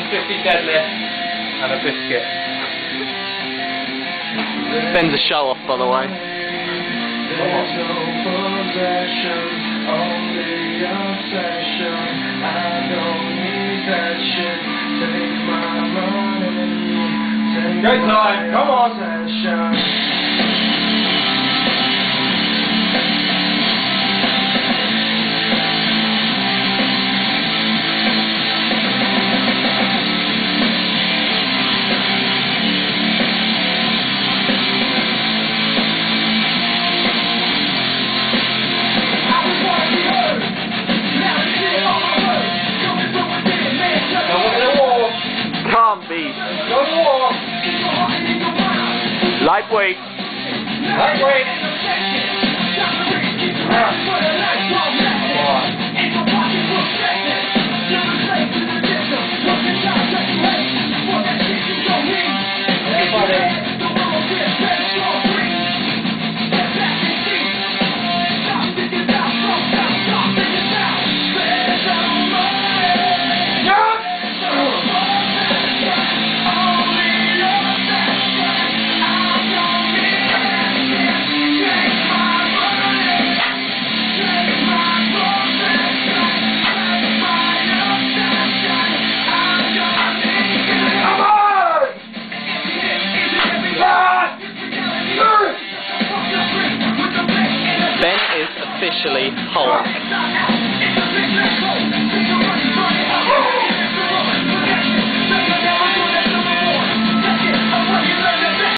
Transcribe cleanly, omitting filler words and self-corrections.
150 deadlift and a biscuit. Ben's a show off, by the way. There's no possession, only obsession. I don't need that shit. Take my money, take Great time, come on. possession. Can't be. Go to war. Lightweight. Lightweight. Ben is officially Hulk.